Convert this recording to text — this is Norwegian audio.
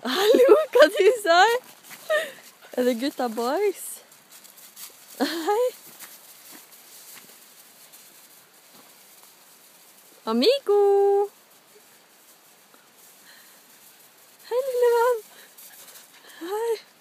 Hallo, hva du sa? Er det gutta boys? Hei. Amigo. Hei, lille venn. Hei.